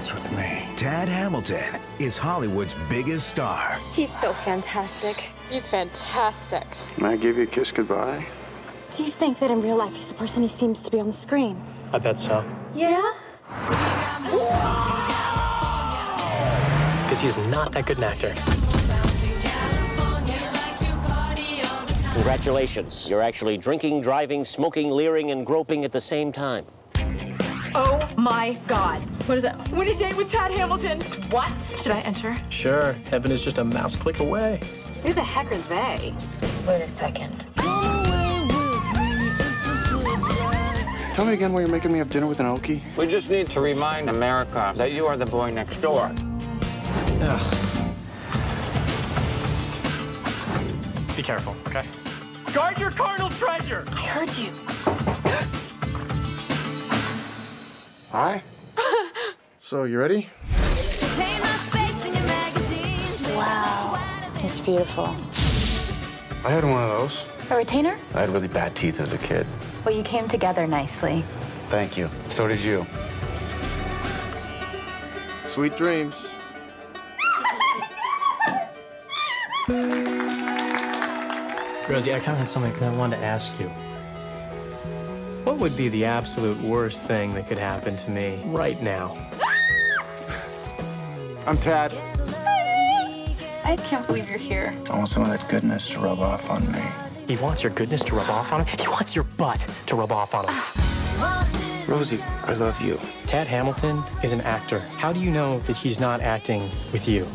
dance with me. Tad Hamilton is Hollywood's biggest star. He's so fantastic. He's fantastic. Can I give you a kiss goodbye? Do you think that in real life he's the person he seems to be on the screen? I bet so. Yeah? Because he's not that good an actor. Congratulations. You're actually drinking, driving, smoking, leering, and groping at the same time. Oh my God. What is that? Win a date with Tad Hamilton. What? Should I enter? Sure, heaven is just a mouse click away. Who the heck are they? Wait a second. Tell me again why you're making me have dinner with an Okie. We just need to remind America that you are the boy next door. Ugh. Be careful, okay? Guard your carnal treasure! I heard you. Hi. So, you ready? Wow. It's beautiful. I had one of those. A retainer? I had really bad teeth as a kid. Well, you came together nicely. Thank you. So did you. Sweet dreams. Rosie, I kind of had something that I wanted to ask you. What would be the absolute worst thing that could happen to me right now? I'm Tad. I can't believe you're here. I want some of that goodness to rub off on me. He wants your goodness to rub off on him? He wants your butt to rub off on him. Rosie, I love you. Tad Hamilton is an actor. How do you know that he's not acting with you?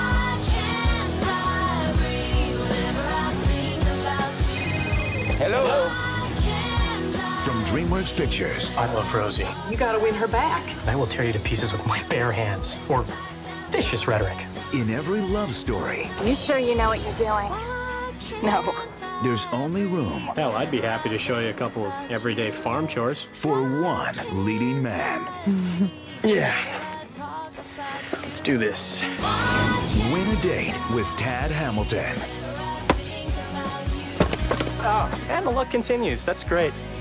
Hello. From DreamWorks Pictures. I love Rosie. You gotta win her back. I will tear you to pieces with my bare hands. Or vicious rhetoric. In every love story, You sure you know what you're doing? No. there's only room Hell, I'd be happy to show you a couple of everyday farm chores. for one leading man. Yeah. Let's do this. Win a date with Tad Hamilton. Oh, and the luck continues. That's great.